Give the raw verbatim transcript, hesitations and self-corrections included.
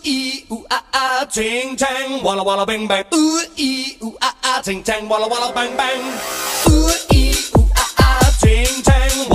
咦呜啊啊，ting tang walla walla bang bang。呜咦呜啊啊，ting tang walla walla bang bang。呜咦呜啊啊，ting tang